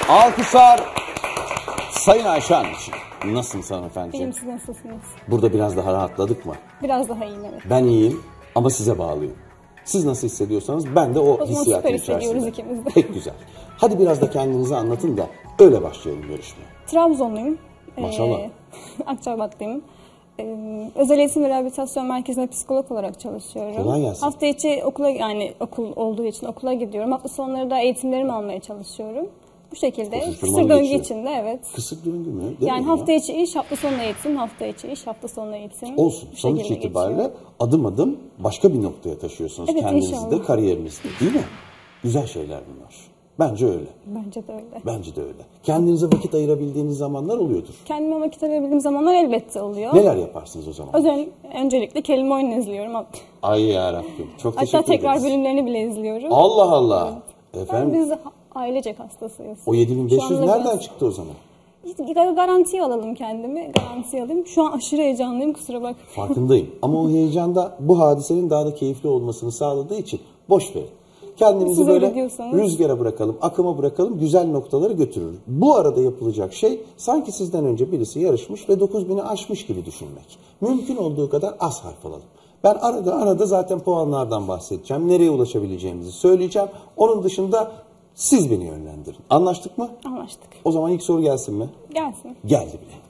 Alkışlar Sayın Ayşe Hanımcığım. Nasılsınız hanımefendiciğim? İyiyim, siz nasılsınız? Burada biraz daha rahatladık mı? Biraz daha iyiyim, evet. Ben iyiyim ama size bağlıyım. Siz nasıl hissediyorsanız ben de o hissiyatın içerisinde. İkimiz de. Pek güzel. Hadi biraz da kendinizi anlatın da öyle başlayalım görüşmeye. Trabzonluyum. Maşallah. Akçabat'tayım. Özel eğitim ve rehabilitasyon merkezinde psikolog olarak çalışıyorum. Kolay gelsin. Hafta içi okul olduğu için okula gidiyorum. Hafta sonları da eğitimlerimi almaya çalışıyorum. Bu şekilde kısır döngü içinde, evet. Kısır döngü mü? Yani hafta içi iş, hafta sonu eğitim, hafta içi iş, hafta sonu eğitim. Olsun. Sonuç itibariyle adım adım başka bir noktaya taşıyorsunuz. Evet, kendinizi inşallah. de kariyerinizde, değil mi? Güzel şeyler bunlar. Bence öyle. Bence de öyle. Bence de öyle. Kendinize vakit ayırabildiğiniz zamanlar oluyordur. Kendime vakit ayırabildiğim zamanlar elbette oluyor. Neler yaparsınız o zaman? Öncelikle kelime oyunu izliyorum. Ay yarabbim. Çok teşekkür Hatta tekrar ederiz. bölümlerini bile izliyorum. Allah Allah. Evet. Efendim? Biz ailecek hastasıyız. O 7500 nereden çıktı o zaman? Garantiye alalım kendimi. Garantiye alayım. Şu an aşırı heyecanlıyım, kusura bak. Farkındayım. Ama o heyecanda bu hadisenin daha da keyifli olmasını sağladığı için boş verin. Kendimizi Siz böyle diyorsanız rüzgara bırakalım, akıma bırakalım, güzel noktaları götürür. Bu arada yapılacak şey sanki sizden önce birisi yarışmış ve 9000'i aşmış gibi düşünmek. Mümkün olduğu kadar az harf alalım. Ben arada zaten puanlardan bahsedeceğim. Nereye ulaşabileceğimizi söyleyeceğim. Onun dışında siz beni yönlendirin. Anlaştık mı? Anlaştık. O zaman ilk soru gelsin mi? Gelsin. Geldi bile.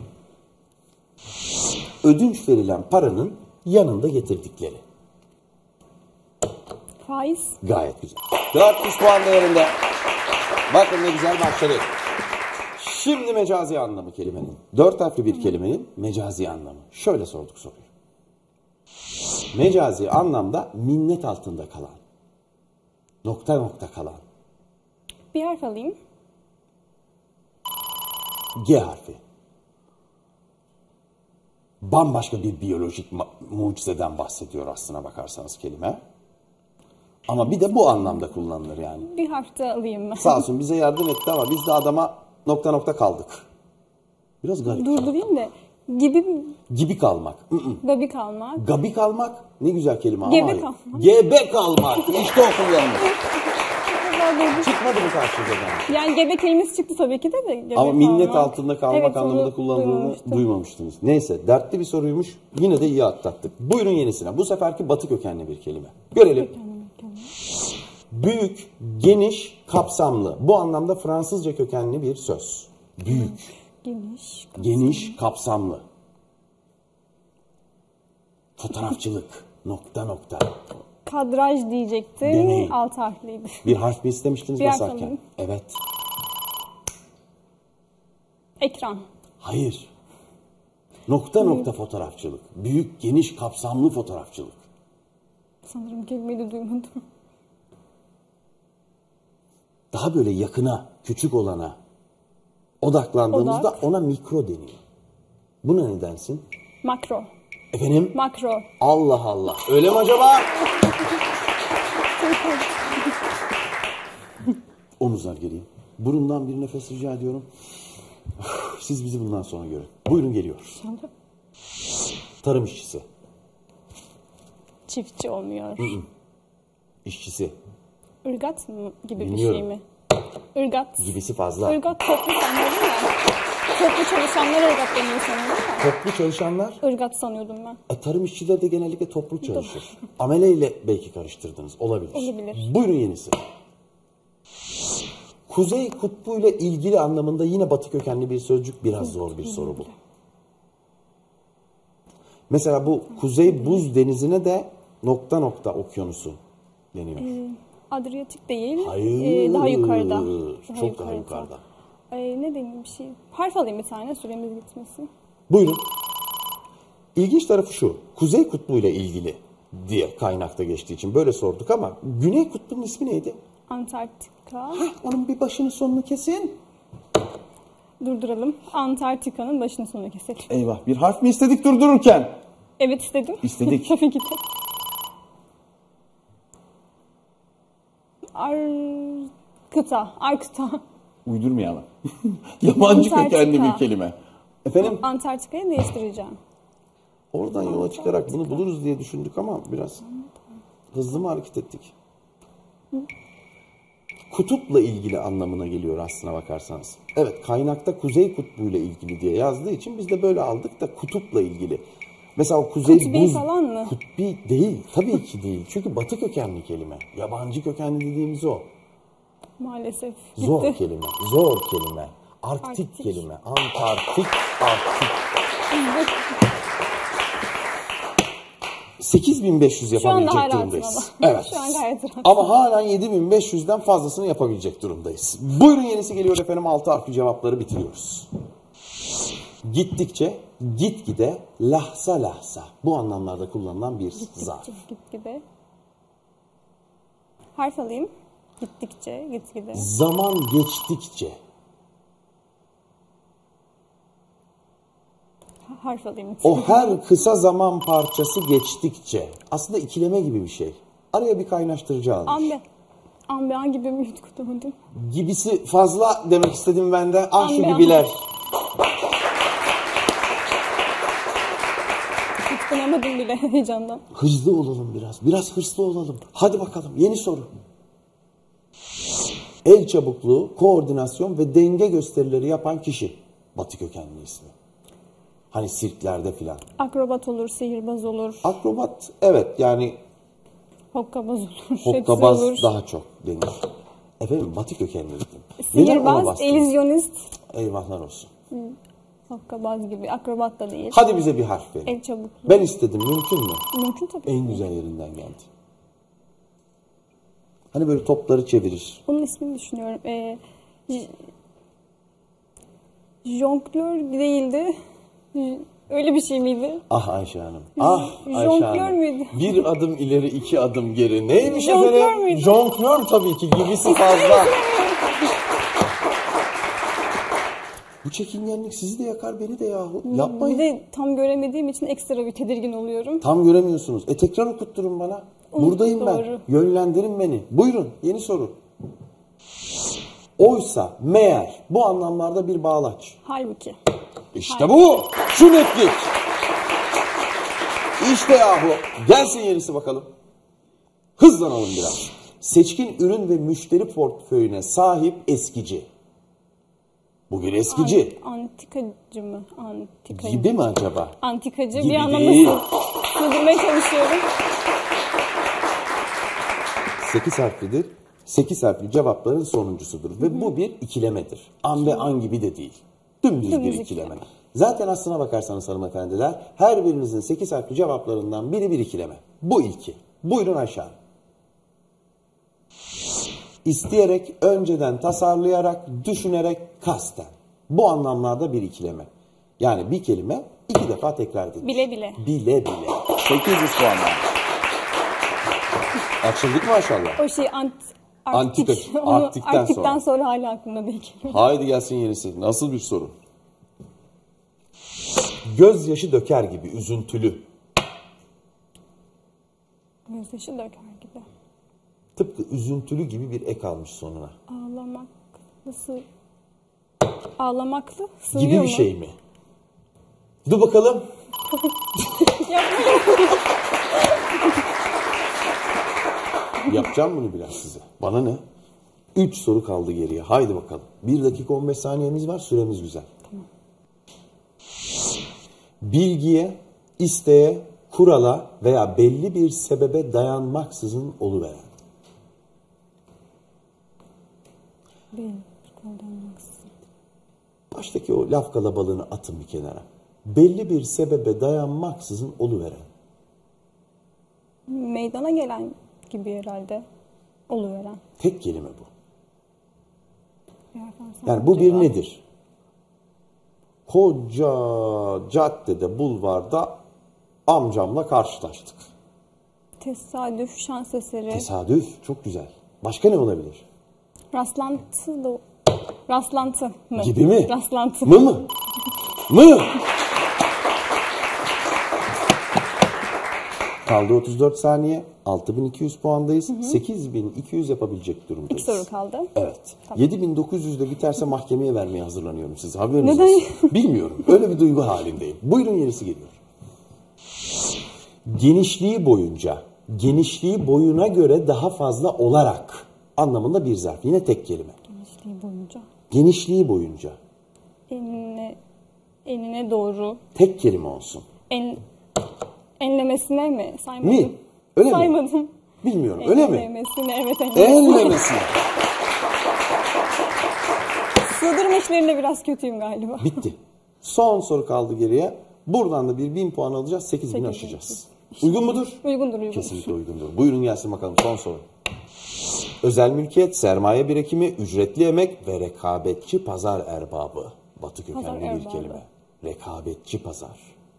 Ödünç verilen paranın yanında getirdikleri. Faiz. Gayet güzel. 400 puan değerinde. Bakın ne güzel başladık. Şimdi mecazi anlamı kelimenin. 4 harfli bir kelimenin mecazi anlamı. Şöyle sorduk soruyu. Mecazi anlamda minnet altında kalan. Nokta kalan. Bir harf alayım. G harfi. Bambaşka bir biyolojik mucizeden bahsediyor aslına bakarsanız kelime. Ama bir de bu anlamda kullanılır yani. Bir harf de alayım ben. Sağ olsun bize yardım etti ama biz de adama nokta kaldık. Biraz garip. Durdurayım da. Gibi kalmak. Gabi kalmak. Gabi kalmak ne güzel kelime ama. Gebe kalmak. Gebe kalmak. İşte o kullanılır. Çıkmadı mı karşınıza? Yani gebe kelimesi çıktı tabii ki de. Gebe ama minnet kalmak. Altında kalmak evet, anlamında kullanıldığını duymamıştınız. Neyse dertli bir soruymuş. Yine de iyi atlattık. Buyurun yenisine. Bu seferki batı kökenli bir kelime. Görelim. Büyük, geniş, kapsamlı. Bu anlamda Fransızca kökenli bir söz. Büyük, geniş, kapsamlı. Fotoğrafçılık, nokta. Kadraj diyecektim. Deneyin. 6 harfliydi. Bir harf mi istemiştiniz bir basarken? Harf evet. Ekran. Hayır. Nokta fotoğrafçılık. Büyük, geniş, kapsamlı fotoğrafçılık. Sanırım kelimeyi de duymadım. Daha böyle yakına, küçük olana odaklandığımızda ona mikro deniyor. Buna ne dersin? Makro. Efendim? Makro. Allah Allah. Öyle mi acaba? Omuzlar geriye. Burundan bir nefes rica ediyorum. Siz bizi bundan sonra görün. Buyurun geliyor. Tarım işçisi. Çiftçi olmuyor. İşçisi. Irgat mı gibi Bilmiyorum. bir şey mi? Irgat. Gibisi fazla. Irgat toplu sanıyordum ya. Toplu çalışanlar ırgat deniyor sanıyordum ya. Toplu çalışanlar. Irgat sanıyordum ben. Tarım işçileri de genellikle toplu çalışır. Amele ile belki karıştırdınız. Olabilir. Olabilir. Buyurun yenisi. Kuzey kutbu ile ilgili anlamında yine batı kökenli bir sözcük. Biraz zor bir soru bu. Mesela bu Kuzey Buz Denizi'ne de nokta okyanusu deniyor. Adriyatik değil. Hayır. Daha yukarıda. Çok daha yukarıda. Ne diyeyim bir şey. Harf alayım bir tane süremiz gitmesin. Buyurun. İlginç tarafı şu. Kuzey kutbu ile ilgili diye kaynakta geçtiği için böyle sorduk ama Güney kutbunun ismi neydi? Antarktika. Onun bir başını sonunu kesin. Durduralım. Antarktika'nın başını sonuna keselim. Eyvah, bir harf mi istedik durdururken? Evet istedim. İstedik. Tabii ki de. Arkıta. Uydurmayalım. Yabancı kökenli bir kelime. Efendim? Antarktika'yı değiştireceğim. Oradan yola çıkarak bunu buluruz diye düşündük ama biraz hızlı mı hareket ettik? kutupla ilgili anlamına geliyor aslına bakarsanız. Evet, kaynakta Kuzey Kutbu'yla ilgili diye yazdığı için biz de böyle aldık da kutupla ilgili. Mesela o kuzey Kutbi buz, falan mı? Kutbi değil, tabii ki değil. Çünkü batı kökenli kelime. Yabancı kökenli dediğimiz o. Maalesef. Zor Gitti. kelime, zor kelime. Arktik kelime, Antarktik, Arktik. 8500 yapabilecek hala durumdayız. ama. Evet. Şu an gayet rahat. Ama halen 7500'den fazlasını yapabilecek durumdayız. Buyurun, yenisi geliyor efendim. 6 harfli cevapları bitiriyoruz. Gittikçe, gitgide, lahza lahza. Bu anlamlarda kullanılan bir zarf. Gitgide. Harf alayım. Gittikçe, gitgide. Zaman geçtikçe. Harf alayım. O her kısa zaman parçası geçtikçe. Aslında ikileme gibi bir şey. Araya bir kaynaştırıcı almış. Ambe. Ambe hangi bir yutkutamadım. Gibisi fazla demek istedim ben de. Ah şu Ambe, gibiler. Yutkunamadım bile heyecandan. Hızlı olalım biraz. Biraz hırslı olalım. Hadi bakalım, yeni soru. El çabukluğu, koordinasyon ve denge gösterileri yapan kişi. Batı kökenli ismi. Hani sirklerde filan. Akrobat olur, sihirbaz olur, Akrobat, evet, yani hokkabaz olur, hokkabaz hepsi olur. daha çok denir. Efendim, Batı kökenli dedim. Neden ona Sihirbaz, bastınız? illüzyonist, Eyvahlar olsun. hokkabaz gibi. Akrobat da değil. Hadi bize bir harf verin. El çabukluğu. Ben istedim, mümkün mü? Mümkün tabii. En güzel yerinden geldi. Hani böyle topları çevirir. Bunun ismini düşünüyorum. Jonglör değildi. Öyle bir şey miydi? Ah Ayşe Hanım. Ah Ayşe Jonglör Hanım. müydü? Bir adım ileri, iki adım geri. Neymiş Jonglör efendim? müydü? Jonglör tabii ki. Gibisi fazla. Bu çekingenlik sizi de yakar, beni de yahu. Yapmayın. Bir de tam göremediğim için ekstra bir tedirgin oluyorum. Tam göremiyorsunuz. Tekrar okutturun bana. Buradayım ben. Doğru. Yönlendirin beni. Buyurun, yeni soru. Oysa, meğer, bu anlamlarda bir bağlaç. Halbuki. İşte bu. Şu netlik. İşte yahu. Gelsin yenisi bakalım. Hızlanalım biraz. Seçkin ürün ve müşteri portföyüne sahip eskici. Bu bir eskici. Antikacı mı? Antikacı. Gibi mi acaba? Antikacı Gibi bir anlamda değil. sığdırmaya çalışıyorum. 8 harflidir. 8 harfli cevapların sonuncusudur. Ve bu bir ikilemedir. An ve an gibi de değil. Dümdüz bir Dümdüz ikileme. ikileme. Zaten aslına bakarsanız hanımefendiler, her birinizin 8 harfli cevaplarından biri bir ikileme. Bu ilki. Buyurun aşağı. İsteyerek, önceden tasarlayarak, düşünerek, kasten. Bu anlamlarda bir ikileme. Yani bir kelime 2 defa tekrar edilir. Bile bile. Bile bile. 800 puanlar. Açıldık maşallah. O şey Antika, Onu Arktik'ten sonra. sonra hala aklımda değil. Haydi gelsin yenisi. Nasıl bir soru? Gözyaşı döker gibi, üzüntülü. Gözyaşı döker gibi. Tıpkı üzüntülü gibi bir ek almış sonuna. Ağlamaklısı. Ağlamaklı. Sığıyor Gibi mu? bir şey mi? Dur bakalım. Yapacağım bunu biraz size. Bana ne? 3 soru kaldı geriye. Haydi bakalım. 1 dakika 15 saniyemiz var. Süremiz güzel. Tamam. Bilgiye, isteğe, kurala veya belli bir sebebe dayanmaksızın oluveren. Baştaki o laf kalabalığını atın bir kenara. Belli bir sebebe dayanmaksızın oluveren. Meydana gelen gibi herhalde. Oluveren. Tek kelime bu. Yerden sonra Yani bu bir acaba- nedir? Koca caddede, bulvarda amcamla karşılaştık. Tesadüf, şans eseri. Tesadüf, çok güzel. Başka ne olabilir? Rastlantı da... Rastlantı mı? Gibi mi? Rastlantı. Mı mı? Mı? Kaldı 34 saniye. 6200 puandayız. 8200 yapabilecek durumdayız. 2 soru kaldı. Evet. Tamam. 7900'de biterse mahkemeye vermeye hazırlanıyorum size. Haberiniz Neden? olsun. Bilmiyorum. Öyle bir duygu halindeyim. Buyurun, yenisi geliyor. Genişliği boyunca, genişliği boyuna göre daha fazla olarak anlamında bir zarf. Yine tek kelime. Genişliği boyunca. Genişliği boyunca. Enine doğru. Tek kelime olsun. Enlemesine mi? Saymadım. Mi? Öyle Saymadım. mi? Bilmiyorum. Öyle mi? Enlemesine, evet enlemesine. Enlemesine. Sığdırma işlerinde biraz kötüyüm galiba. Bitti. Son soru kaldı geriye. Buradan da bir 1000 puan alacağız. 8000 aşacağız. Uygun mudur? Uygundur. Kesinlikle uygundur. Buyurun gelsin bakalım son soru. Özel mülkiyet, sermaye birikimi, ücretli emek ve rekabetçi pazar erbabı. Batı kökenli bir kelime. Rekabetçi pazar.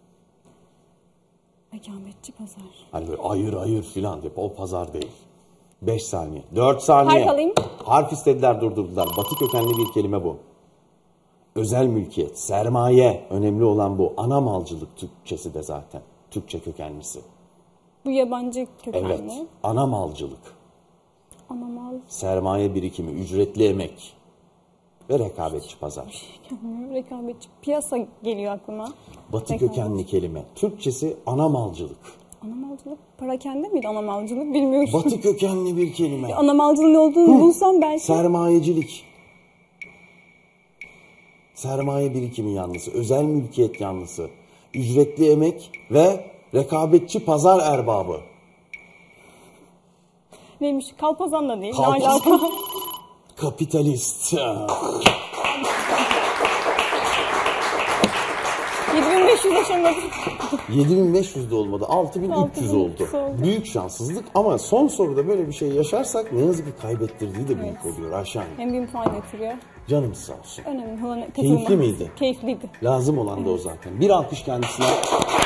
Rekabetçi pazar. Hani böyle ayır filan diye. O pazar değil. 5 saniye. 4 saniye. Harf alayım. Harf istediler, durdurdular. Batı kökenli bir kelime bu. Özel mülkiyet, sermaye. Önemli olan bu. Ana malcılık Türkçesi de zaten. Türkçe kökenlisi. Bu yabancı kökenli. Evet. Ana malcılık. Ana mal. Sermaye birikimi, ücretli emek ve rekabetçi pazar. Rekabetçi. Piyasa geliyor aklıma. Batı kökenli kelime. Türkçesi ana malcılık. Ana malcılık. Parakende miydi ana malcılık bilmiyorum. Batı kökenli bir kelime. Ana malcılığın ne olduğunu bulsam belki. Sermayecilik. Sermaye birikimi yanlısı, özel mülkiyet yanlısı, ücretli emek ve rekabetçi pazar erbabı. Neymiş? Kalpazan da değil. Kalpazan. Ne alaka? Kapitalist. 7500 aşamadım. 7500 de olmadı. 6300 oldu. Büyük şanssızlık ama son soruda böyle bir şey yaşarsak ne yazık ki kaybettirdiği de büyük oluyor Ayşen. Hem 1000 puan getiriyor. Canımız sağ olsun. Önemli olan Keyifli miydi? Keyifliydi. Lazım olan da o zaten. Bir alkış kendisine.